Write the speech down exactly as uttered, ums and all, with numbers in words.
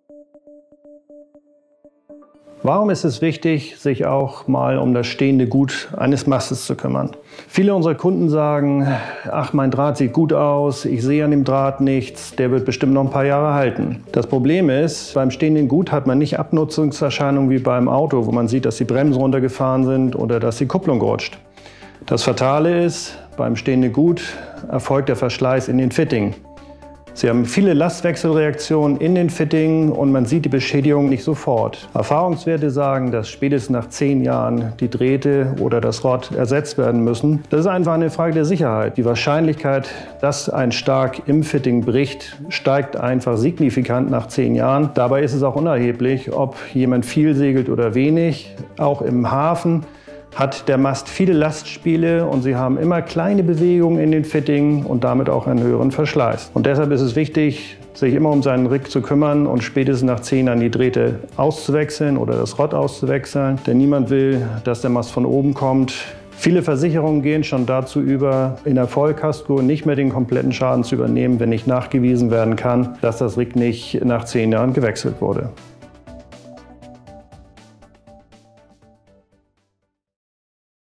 Warum ist es wichtig, sich auch mal um das stehende Gut eines Mastes zu kümmern? Viele unserer Kunden sagen, ach, mein Draht sieht gut aus, ich sehe an dem Draht nichts, der wird bestimmt noch ein paar Jahre halten. Das Problem ist, beim stehenden Gut hat man nicht Abnutzungserscheinungen wie beim Auto, wo man sieht, dass die Bremsen runtergefahren sind oder dass die Kupplung rutscht. Das Fatale ist, beim stehenden Gut erfolgt der Verschleiß in den Fittingen. Sie haben viele Lastwechselreaktionen in den Fittingen und man sieht die Beschädigung nicht sofort. Erfahrungswerte sagen, dass spätestens nach zehn Jahren die Drähte oder das Rod ersetzt werden müssen. Das ist einfach eine Frage der Sicherheit. Die Wahrscheinlichkeit, dass ein Stark im Fitting bricht, steigt einfach signifikant nach zehn Jahren. Dabei ist es auch unerheblich, ob jemand viel segelt oder wenig. Auch im Hafen hat der Mast viele Lastspiele und Sie haben immer kleine Bewegungen in den Fittingen und damit auch einen höheren Verschleiß. Und deshalb ist es wichtig, sich immer um seinen Rig zu kümmern und spätestens nach zehn Jahren die Drähte auszuwechseln oder das Rod auszuwechseln. Denn niemand will, dass der Mast von oben kommt. Viele Versicherungen gehen schon dazu über, in der Vollkasko nicht mehr den kompletten Schaden zu übernehmen, wenn nicht nachgewiesen werden kann, dass das Rig nicht nach zehn Jahren gewechselt wurde.